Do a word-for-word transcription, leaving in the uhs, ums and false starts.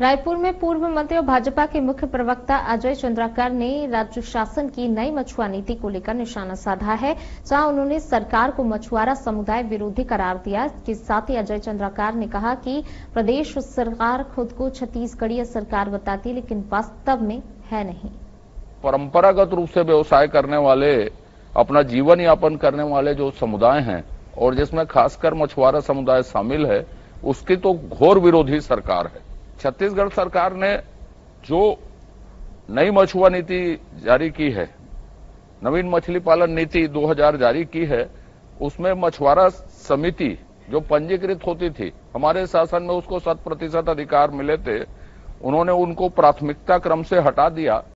रायपुर में पूर्व मंत्री और भाजपा के मुख्य प्रवक्ता अजय चंद्राकर ने राज्य शासन की नई मछुआ नीति को लेकर निशाना साधा है, जहां उन्होंने सरकार को मछुआरा समुदाय विरोधी करार दिया। इसके साथ ही अजय चंद्राकर ने कहा कि प्रदेश सरकार खुद को छत्तीसगढ़ीय सरकार बताती, लेकिन वास्तव में है नहीं। परंपरागत रूप से व्यवसाय करने वाले, अपना जीवन यापन करने वाले जो समुदाय हैं और जिसमें खासकर मछुआरा समुदाय शामिल है, उसकी तो घोर विरोधी सरकार है। छत्तीसगढ़ सरकार ने जो नई मछुआ नीति जारी की है, नवीन मछली पालन नीति दो हज़ार जारी की है, उसमें मछुआरा समिति जो पंजीकृत होती थी, हमारे शासन में उसको शत प्रतिशत अधिकार मिले थे, उन्होंने उनको प्राथमिकता क्रम से हटा दिया।